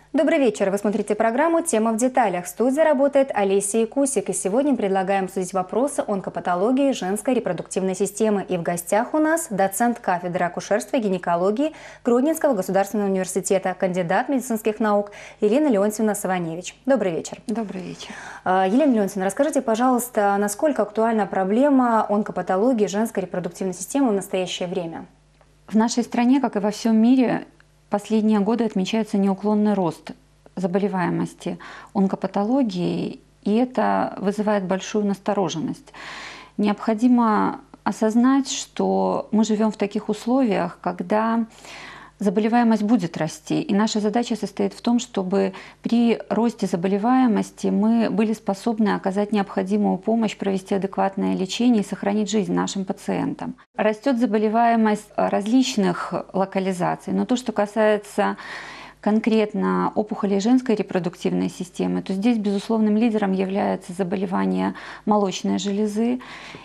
Добрый вечер. Вы смотрите программу «Тема в деталях». В студии работает Олеся Якусик. И сегодня предлагаем обсудить вопросы онкопатологии женской репродуктивной системы. И в гостях у нас доцент кафедры акушерства и гинекологии Гродненского государственного университета, кандидат медицинских наук Елена Леонтьевна Саваневич. Добрый вечер. Добрый вечер. Елена Леонтьевна, расскажите, пожалуйста, насколько актуальна проблема онкопатологии женской репродуктивной системы в настоящее время? В нашей стране, как и во всем мире, последние годы отмечается неуклонный рост заболеваемости онкопатологией, и это вызывает большую настороженность. Необходимо осознать, что мы живем в таких условиях, когда заболеваемость будет расти, и наша задача состоит в том, чтобы при росте заболеваемости мы были способны оказать необходимую помощь, провести адекватное лечение и сохранить жизнь нашим пациентам. Растет заболеваемость различных локализаций, но то, что касается конкретно опухолей женской репродуктивной системы, то здесь безусловным лидером является заболевание молочной железы.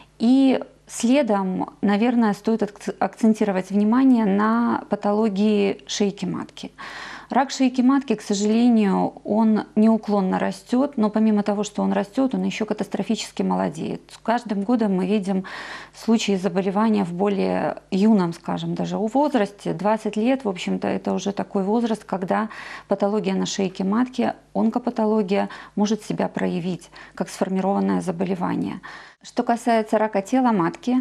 И следом, наверное, стоит акцентировать внимание на патологии шейки матки. Рак шейки матки, к сожалению, он неуклонно растет, но помимо того, что он растет, он еще катастрофически молодеет. С каждым годом мы видим случаи заболевания в более юном, скажем, даже возрасте. 20 лет, в общем-то, это уже такой возраст, когда патология на шейке матки, онкопатология может себя проявить как сформированное заболевание. Что касается рака тела матки,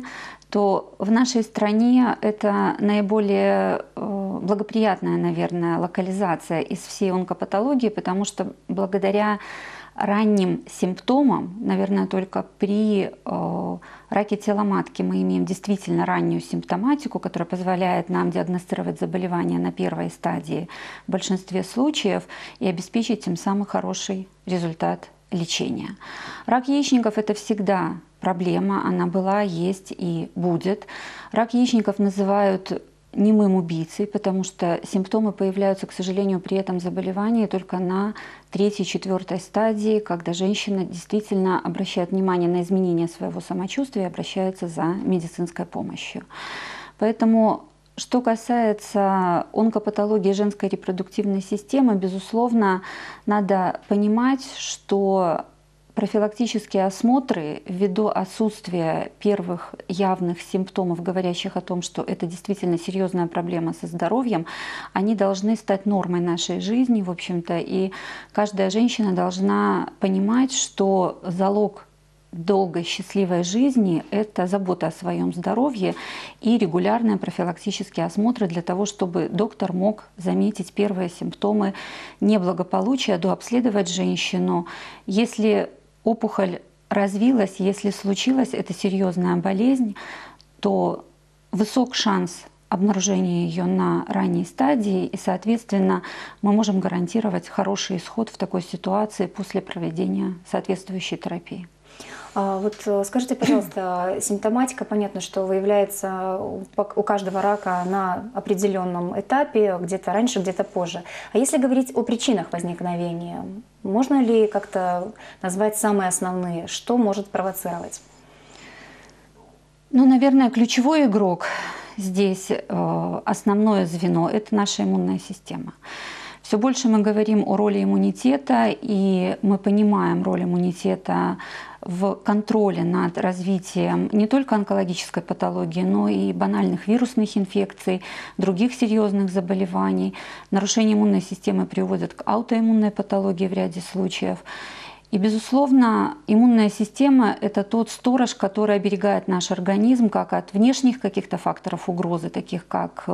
то в нашей стране это наиболее благоприятная, наверное, локализация из всей онкопатологии, потому что благодаря ранним симптомам, наверное, только при раке тела матки мы имеем действительно раннюю симптоматику, которая позволяет нам диагностировать заболевание на первой стадии в большинстве случаев и обеспечить тем самым хороший результат лечения. Рак яичников – это всегда проблема, она была, есть и будет. Рак яичников называют немым убийцей, потому что симптомы появляются, к сожалению, при этом заболевании только на 3-4 стадии, когда женщина действительно обращает внимание на изменения своего самочувствия и обращается за медицинской помощью. Поэтому, что касается онкопатологии женской репродуктивной системы, безусловно, надо понимать, что профилактические осмотры, ввиду отсутствия первых явных симптомов, говорящих о том, что это действительно серьезная проблема со здоровьем, они должны стать нормой нашей жизни, в общем-то, и каждая женщина должна понимать, что залог долгой счастливой жизни – это забота о своем здоровье и регулярные профилактические осмотры для того, чтобы доктор мог заметить первые симптомы неблагополучия, дообследовать женщину. Если опухоль развилась, если случилась эта серьезная болезнь, то высок шанс обнаружения ее на ранней стадии, и, соответственно, мы можем гарантировать хороший исход в такой ситуации после проведения соответствующей терапии. Вот скажите, пожалуйста, симптоматика, понятно, что выявляется у каждого рака на определенном этапе, где-то раньше, где-то позже. А если говорить о причинах возникновения, можно ли как-то назвать самые основные, что может провоцировать? Ну, наверное, ключевой игрок здесь, основное звено – это наша иммунная система. Все больше мы говорим о роли иммунитета, и мы понимаем роль иммунитета в контроле над развитием не только онкологической патологии, но и банальных вирусных инфекций, других серьезных заболеваний. Нарушение иммунной системы приводит к аутоиммунной патологии в ряде случаев. И, безусловно, иммунная система – это тот сторож, который оберегает наш организм как от внешних каких-то факторов угрозы, таких как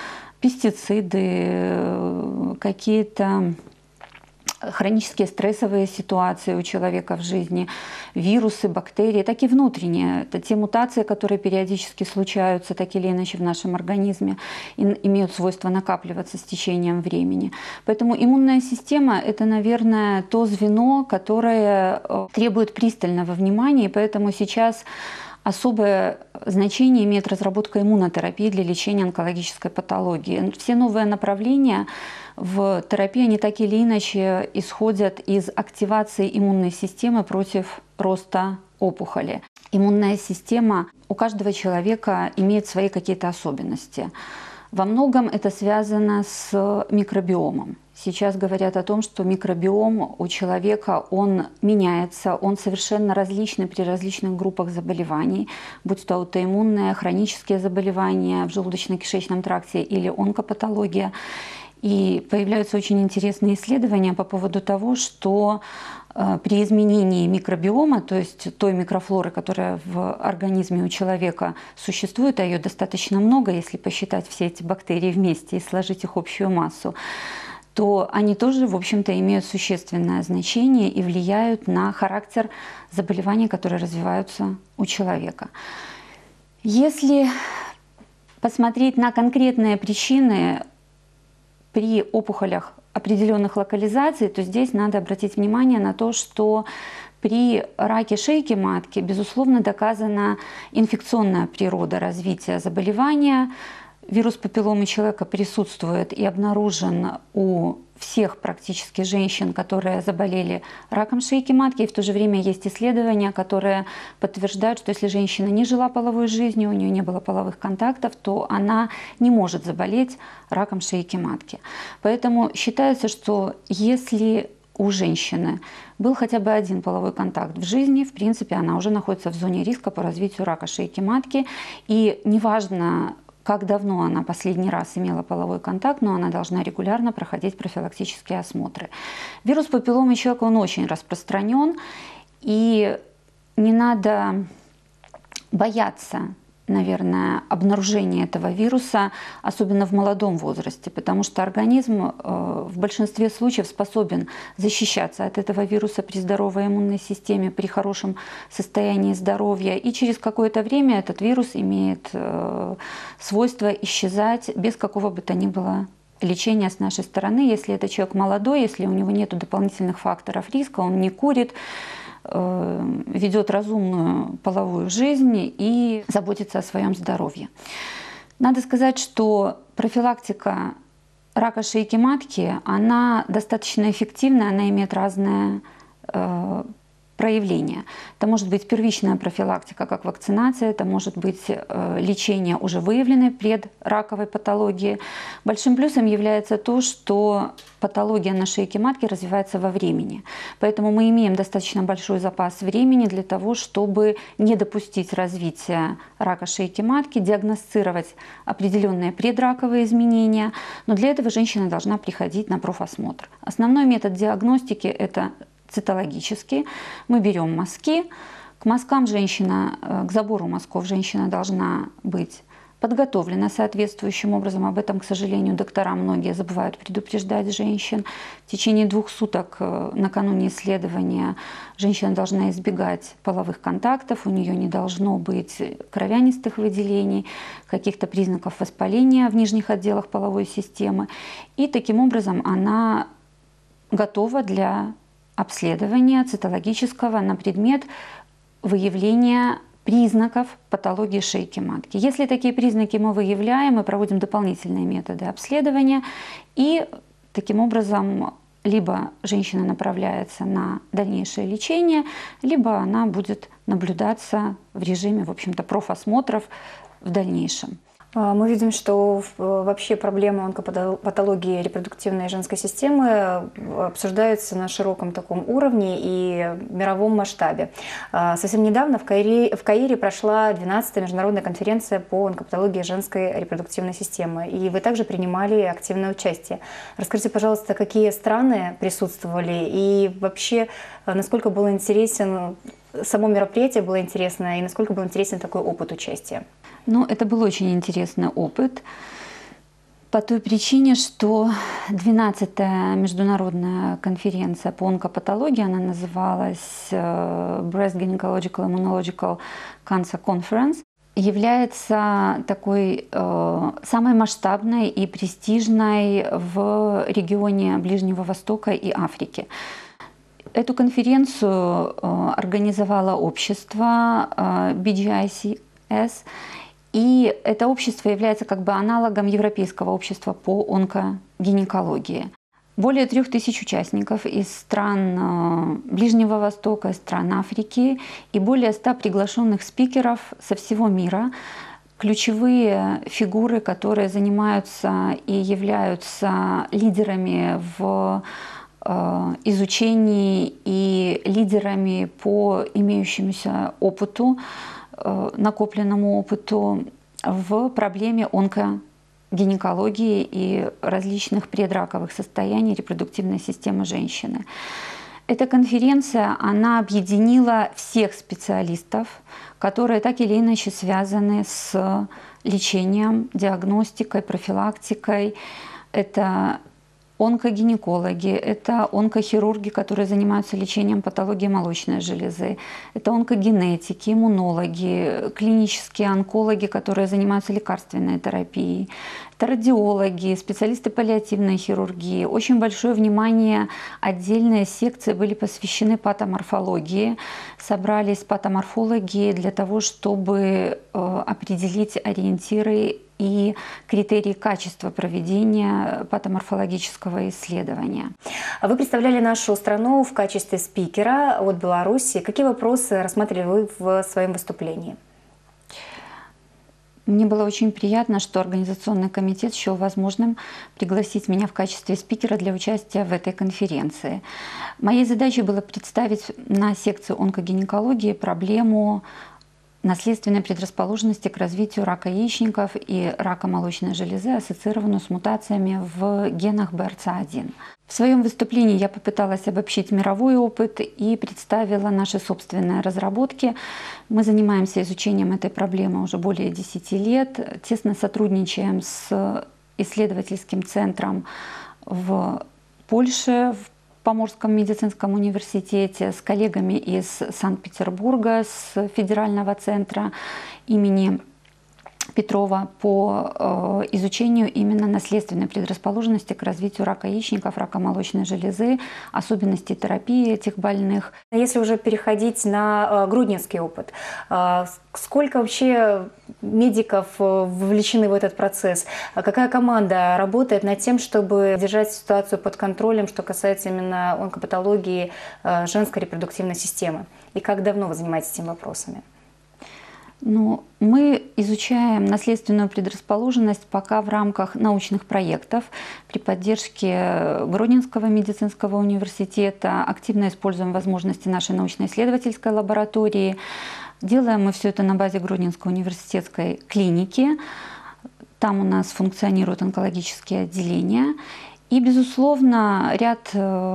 пестициды, какие-то хронические стрессовые ситуации у человека в жизни, вирусы, бактерии, так и внутренние. Это те мутации, которые периодически случаются так или иначе в нашем организме и имеют свойство накапливаться с течением времени. Поэтому иммунная система – это, наверное, то звено, которое требует пристального внимания, и поэтому сейчас особое значение имеет разработка иммунотерапии для лечения онкологической патологии. Все новые направления в терапии, они так или иначе исходят из активации иммунной системы против роста опухоли. Иммунная система у каждого человека имеет свои какие-то особенности. Во многом это связано с микробиомом. Сейчас говорят о том, что микробиом у человека, он меняется, он совершенно различный при различных группах заболеваний, будь то аутоиммунные, хронические заболевания в желудочно-кишечном тракте или онкопатология. И появляются очень интересные исследования по поводу того, что при изменении микробиома, то есть той микрофлоры, которая в организме у человека существует, а ее достаточно много, если посчитать все эти бактерии вместе и сложить их общую массу, то они тоже, в общем-то, имеют существенное значение и влияют на характер заболеваний, которые развиваются у человека. Если посмотреть на конкретные причины при опухолях определенных локализаций, то здесь надо обратить внимание на то, что при раке шейки матки, безусловно, доказана инфекционная природа развития заболевания. Вирус папилломы человека присутствует и обнаружен у всех практически женщин, которые заболели раком шейки матки. И в то же время есть исследования, которые подтверждают, что если женщина не жила половой жизнью, у нее не было половых контактов, то она не может заболеть раком шейки матки. Поэтому считается, что если у женщины был хотя бы один половой контакт в жизни, в принципе, она уже находится в зоне риска по развитию рака шейки матки. И неважно, как давно она последний раз имела половой контакт, но она должна регулярно проходить профилактические осмотры. Вирус папилломы человека, он очень распространен, и не надо бояться, наверное, обнаружения этого вируса, особенно в молодом возрасте, потому что организм в большинстве случаев способен защищаться от этого вируса при здоровой иммунной системе, при хорошем состоянии здоровья. И через какое-то время этот вирус имеет свойство исчезать без какого бы то ни было лечения с нашей стороны. Если это человек молодой, если у него нет дополнительных факторов риска, он не курит, ведет разумную половую жизнь и заботится о своем здоровье. Надо сказать, что профилактика рака шейки матки, она достаточно эффективна, она имеет разные проявления. Это может быть первичная профилактика, как вакцинация, это может быть лечение уже выявленной предраковой патологии. Большим плюсом является то, что патология на шейке матки развивается во времени. Поэтому мы имеем достаточно большой запас времени для того, чтобы не допустить развития рака шейки матки, диагностировать определенные предраковые изменения. Но для этого женщина должна приходить на профосмотр. Основной метод диагностики – это цитологически. Мы берем мазки. К мазкам к забору мазков женщина должна быть подготовлена соответствующим образом. Об этом, к сожалению, доктора многие забывают предупреждать женщин. В течение 2 суток накануне исследования женщина должна избегать половых контактов, у нее не должно быть кровянистых выделений, каких-то признаков воспаления в нижних отделах половой системы. И таким образом она готова для обследования цитологического на предмет выявления признаков патологии шейки матки. Если такие признаки мы выявляем, мы проводим дополнительные методы обследования, и таким образом либо женщина направляется на дальнейшее лечение, либо она будет наблюдаться в режиме, в общем-то, профосмотров в дальнейшем. Мы видим, что вообще проблемы онкопатологии репродуктивной женской системы обсуждаются на широком таком уровне и мировом масштабе. Совсем недавно в Каире прошла 12-я международная конференция по онкопатологии женской репродуктивной системы, и вы также принимали активное участие. Расскажите, пожалуйста, какие страны присутствовали и вообще насколько был интересен само мероприятие, было интересно, и насколько был интересен такой опыт участия? Ну, это был очень интересный опыт по той причине, что 12-я международная конференция по онкопатологии, она называлась Breast Gynecological Immunological Cancer Conference, является такой самой масштабной и престижной в регионе Ближнего Востока и Африки. Эту конференцию организовало общество BGICS, и это общество является как бы аналогом Европейского общества по онкогинекологии. Более 3000 участников из стран Ближнего Востока, из стран Африки и более 100 приглашенных спикеров со всего мира. ключевые фигуры, которые занимаются и являются лидерами в изучении и лидерами по имеющемуся опыту, накопленному опыту в проблеме онкогинекологии и различных предраковых состояний репродуктивной системы женщины. Эта конференция, она объединила всех специалистов, которые так или иначе связаны с лечением, диагностикой, профилактикой. Это онкогинекологи, это онкохирурги, которые занимаются лечением патологии молочной железы, это онкогенетики, иммунологи, клинические онкологи, которые занимаются лекарственной терапией, это радиологи, специалисты паллиативной хирургии. Очень большое внимание, отдельные секции были посвящены патоморфологии. Собрались патоморфологи для того, чтобы определить ориентиры и критерии качества проведения патоморфологического исследования. Вы представляли нашу страну в качестве спикера от Беларуси. Какие вопросы рассматривали вы в своем выступлении? Мне было очень приятно, что Организационный комитет счел возможным пригласить меня в качестве спикера для участия в этой конференции. Моей задачей было представить на секции онкогинекологии проблему наследственной предрасположенности к развитию рака яичников и рака молочной железы, ассоциированную с мутациями в генах BRCA1. В своем выступлении я попыталась обобщить мировой опыт и представила наши собственные разработки. Мы занимаемся изучением этой проблемы уже более 10 лет, тесно сотрудничаем с исследовательским центром в Польше, в Поморском медицинском университете, с коллегами из Санкт-Петербурга, с федерального центра имени Петрова по изучению именно наследственной предрасположенности к развитию рака яичников, рака молочной железы, особенностей терапии этих больных. Если уже переходить на гродненский опыт, сколько вообще медиков вовлечены в этот процесс? Какая команда работает над тем, чтобы держать ситуацию под контролем, что касается именно онкопатологии женской репродуктивной системы? И как давно вы занимаетесь этими вопросами? Мы изучаем наследственную предрасположенность пока в рамках научных проектов при поддержке Гродненского медицинского университета. Активно используем возможности нашей научно-исследовательской лаборатории. Делаем мы все это на базе Гродненской университетской клиники. Там у нас функционируют онкологические отделения. И, безусловно, ряд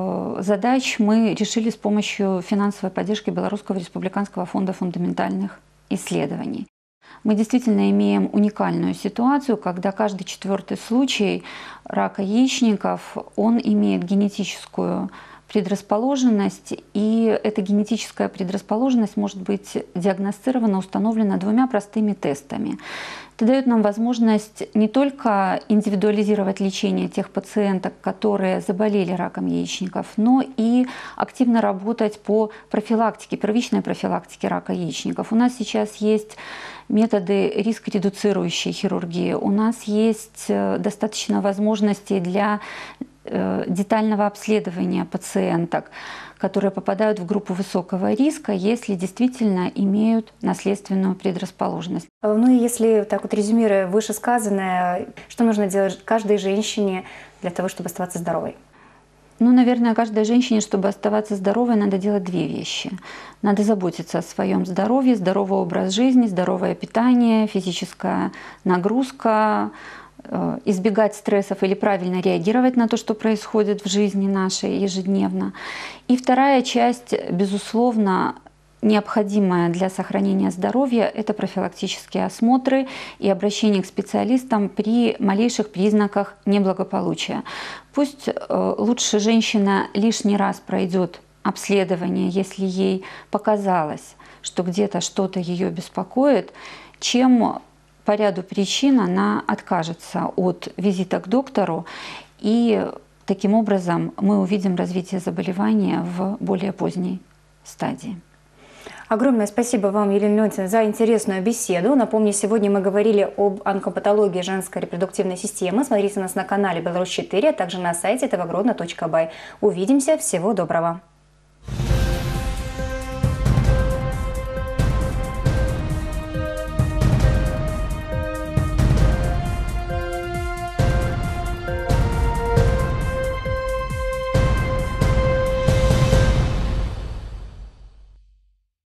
задач мы решили с помощью финансовой поддержки Белорусского республиканского фонда фундаментальных исследований. Мы действительно имеем уникальную ситуацию, когда каждый 4-й случай рака яичников, он имеет генетическую предрасположенность, и эта генетическая предрасположенность может быть диагностирована, установлена 2 простыми тестами. Это дает нам возможность не только индивидуализировать лечение тех пациенток, которые заболели раком яичников, но и активно работать по профилактике, первичной профилактике рака яичников. У нас сейчас есть методы риск-редуцирующей хирургии, у нас есть достаточно возможностей для детального обследования пациенток, которые попадают в группу высокого риска, если действительно имеют наследственную предрасположенность. И если так вот резюмируя вышесказанное, что нужно делать каждой женщине для того, чтобы оставаться здоровой? Наверное, каждой женщине, чтобы оставаться здоровой, надо делать 2 вещи. Надо заботиться о своем здоровье, здоровый образ жизни, здоровое питание, физическая нагрузка, избегать стрессов или правильно реагировать на то, что происходит в жизни нашей ежедневно. И вторая часть, безусловно, необходимая для сохранения здоровья, это профилактические осмотры и обращение к специалистам при малейших признаках неблагополучия. Пусть лучше женщина лишний раз пройдет обследование, если ей показалось, что где-то что-то ее беспокоит, чем по ряду причин она откажется от визита к доктору, и таким образом мы увидим развитие заболевания в более поздней стадии. Огромное спасибо вам, Елена Леонтьевна, за интересную беседу. Напомню, сегодня мы говорили об онкопатологии женской репродуктивной системы. Смотрите нас на канале Беларусь 4, а также на сайте tvgrodno.by. Увидимся. Всего доброго.